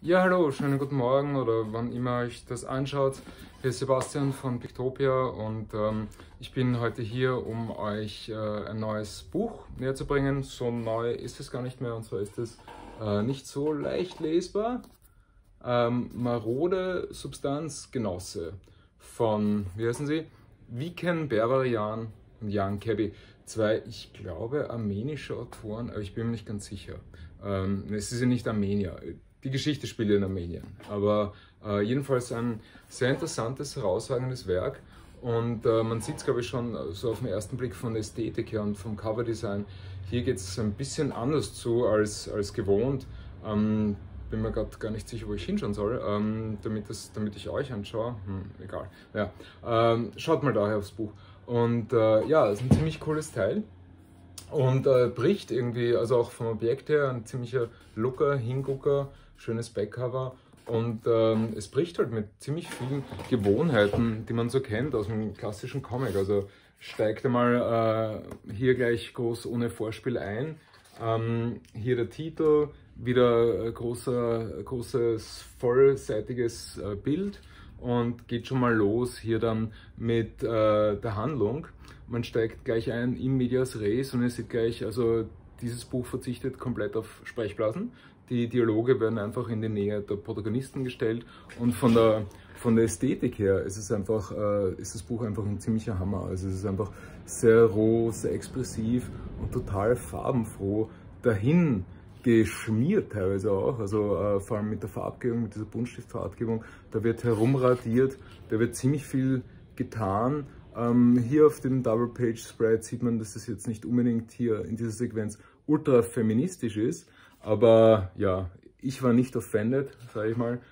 Ja, hallo, schönen guten Morgen oder wann immer euch das anschaut. Hier ist Sebastian von Pictopia und ich bin heute hier, um euch ein neues Buch näher zu bringen. So neu ist es gar nicht mehr, und zwar ist es nicht so leicht lesbar. Marode Substanzgenosse von, wie heißen sie? Viken Berberian und Jan Käbi. Zwei, ich glaube, armenische Autoren, aber ich bin mir nicht ganz sicher. Es ist ja nicht Armenier. Die Geschichte spielt in Armenien, aber jedenfalls ein sehr interessantes, herausragendes Werk, und man sieht es, glaube ich, schon so auf den ersten Blick von der Ästhetik her und vom Coverdesign. Hier geht es ein bisschen anders zu als gewohnt. Bin mir gerade gar nicht sicher, wo ich hinschauen soll, damit ich euch anschaue. Egal. Ja. Schaut mal daher aufs Buch. Und ja, es ist ein ziemlich cooles Teil. Und bricht irgendwie, also auch vom Objekt her, ein ziemlicher Looker, Hingucker, schönes Backcover. Und es bricht halt mit ziemlich vielen Gewohnheiten, die man so kennt aus dem klassischen Comic. Also steigt einmal hier gleich groß ohne Vorspiel ein. Hier der Titel, wieder großes vollseitiges Bild, und geht schon mal los hier dann mit der Handlung. Man steigt gleich ein in medias res und ihr seht gleich, also dieses Buch verzichtet komplett auf Sprechblasen. Die Dialoge werden einfach in die Nähe der Protagonisten gestellt, und von der Ästhetik her ist das Buch einfach ein ziemlicher Hammer. Also es ist einfach sehr roh, sehr expressiv und total farbenfroh dahin geschmiert teilweise auch, also vor allem mit der Farbgebung, mit dieser Buntstiftfarbgebung, da wird herumradiert, da wird ziemlich viel getan. Hier auf dem Double Page Spread sieht man, dass das jetzt nicht unbedingt hier in dieser Sequenz ultra feministisch ist, aber ja, ich war nicht offended, sage ich mal.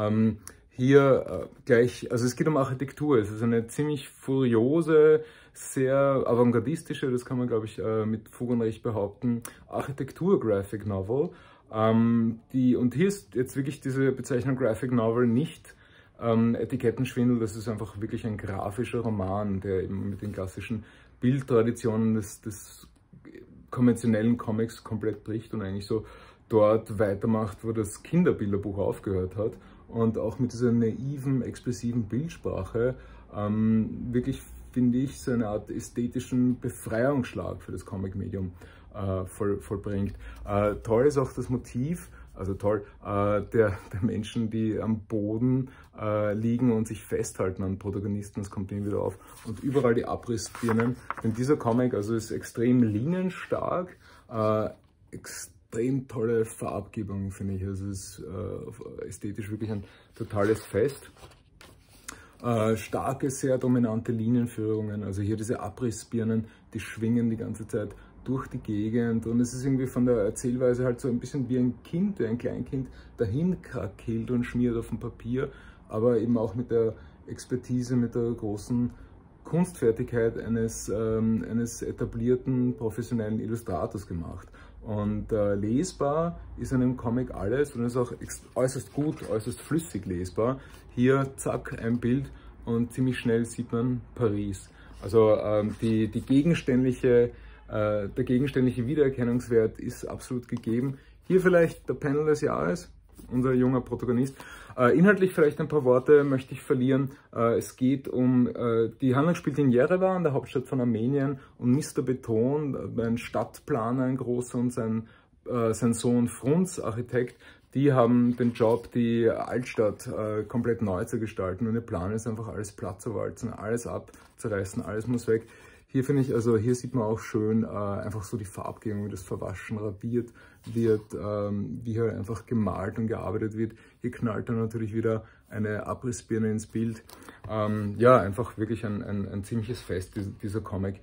Hier gleich, also es geht um Architektur, es ist eine ziemlich furiose, sehr avantgardistische, das kann man, glaube ich, mit Fug und Recht behaupten, Architektur-Graphic Novel. Und hier ist jetzt wirklich diese Bezeichnung Graphic Novel nicht Etikettenschwindel, das ist einfach wirklich ein grafischer Roman, der eben mit den klassischen Bildtraditionen des konventionellen Comics komplett bricht und eigentlich so dort weitermacht, wo das Kinderbilderbuch aufgehört hat, und auch mit dieser naiven, expressiven Bildsprache wirklich, finde ich, so eine Art ästhetischen Befreiungsschlag für das Comic-Medium vollbringt. Toll ist auch das Motiv, also toll, der Menschen, die am Boden liegen und sich festhalten an Protagonisten, das kommt immer wieder auf, und überall die Abrissbirnen. Denn dieser Comic also ist extrem linienstark, extrem tolle Farbgebung, finde ich. Also es ist ästhetisch wirklich ein totales Fest. Starke, sehr dominante Linienführungen, also hier diese Abrissbirnen, die schwingen die ganze Zeit durch die Gegend, und es ist irgendwie von der Erzählweise halt so ein bisschen wie ein Kind, ein Kleinkind dahin krakeelt und schmiert auf dem Papier, aber eben auch mit der Expertise, mit der großen Kunstfertigkeit eines etablierten professionellen Illustrators gemacht. Und lesbar ist in einem Comic alles, und ist auch äußerst gut, äußerst flüssig lesbar. Hier, zack, ein Bild, und ziemlich schnell sieht man Paris. Also der gegenständliche Wiedererkennungswert ist absolut gegeben. Hier vielleicht der Panel des Jahres, unser junger Protagonist. Inhaltlich vielleicht ein paar Worte möchte ich verlieren. Es geht um, die Handlung spielt in Jerewan, der Hauptstadt von Armenien, und Mr. Beton, ein Stadtplaner, ein großer, und sein Sohn Frunz, Architekt, die haben den Job, die Altstadt komplett neu zu gestalten, und der Plan ist einfach, alles platt zu walzen, alles abzureißen, alles muss weg. Hier finde ich, also hier sieht man auch schön einfach so die Farbgebung, wie das verwaschen, radiert wird, wie hier einfach gemalt und gearbeitet wird. Hier knallt dann natürlich wieder eine Abrissbirne ins Bild. Ja, einfach wirklich ein ziemliches Fest, dieser Comic.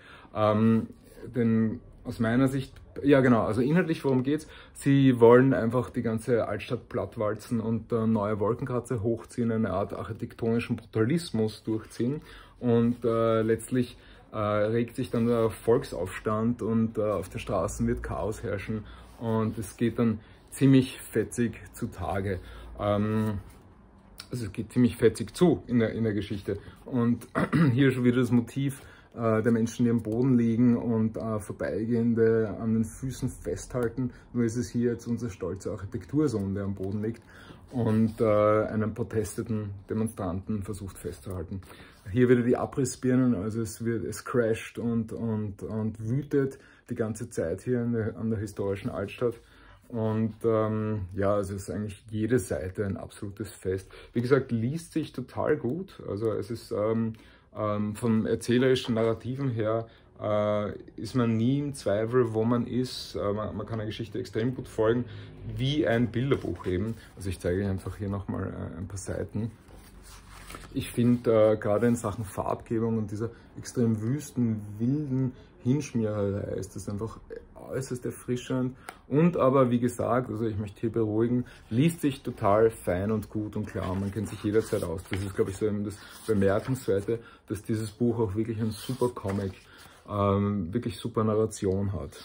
Denn aus meiner Sicht, ja genau, also inhaltlich, worum geht's? Sie wollen einfach die ganze Altstadt plattwalzen und neue Wolkenkratzer hochziehen, eine Art architektonischen Brutalismus durchziehen, und letztlich regt sich dann der Volksaufstand, und auf den Straßen wird Chaos herrschen, und es geht dann ziemlich fetzig zutage. Also es geht ziemlich fetzig zu in der Geschichte. Und hier schon wieder das Motiv der Menschen, die am Boden liegen und Vorbeigehende an den Füßen festhalten. Nur ist es hier jetzt unser stolzer Architektursohn, der am Boden liegt und einen protesteten Demonstranten versucht festzuhalten. Hier wieder die Abrissbirnen, also es crasht und wütet die ganze Zeit hier an der historischen Altstadt. Und ja, also es ist eigentlich jede Seite ein absolutes Fest. Wie gesagt, liest sich total gut. Also es ist vom erzählerischen Narrativen her ist man nie im Zweifel, wo man ist. Man kann der Geschichte extrem gut folgen, wie ein Bilderbuch eben. Also ich zeige euch einfach hier nochmal ein paar Seiten. Ich finde gerade in Sachen Farbgebung und dieser extrem wüsten, wilden Hinschmiererei ist das einfach äußerst erfrischend und aber wie gesagt, also ich möchte hier beruhigen, liest sich total fein und gut und klar, man kennt sich jederzeit aus. Das ist, glaube ich, so eben das Bemerkenswerte, dass dieses Buch auch wirklich ein super Comic, wirklich super Narration hat.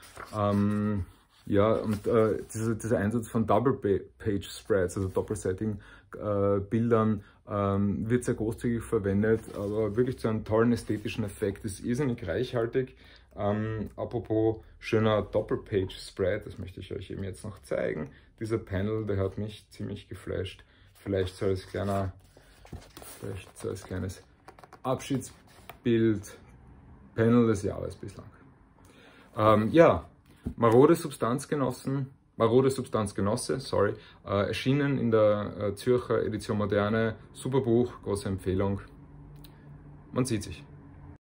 Ja, und dieser Einsatz von Double-Page-Spreads, also doppelseitigen Bildern, wird sehr großzügig verwendet, aber wirklich zu einem tollen ästhetischen Effekt. Das ist irrsinnig reichhaltig. Apropos schöner Doppelpage-Spread, das möchte ich euch eben jetzt noch zeigen. Dieser Panel, der hat mich ziemlich geflasht. Vielleicht so als kleines Abschiedsbild, Panel des Jahres bislang. Ja, Marode Substanzgenosse, sorry, erschienen in der Zürcher Edition Moderne, super Buch, große Empfehlung. Man sieht sich.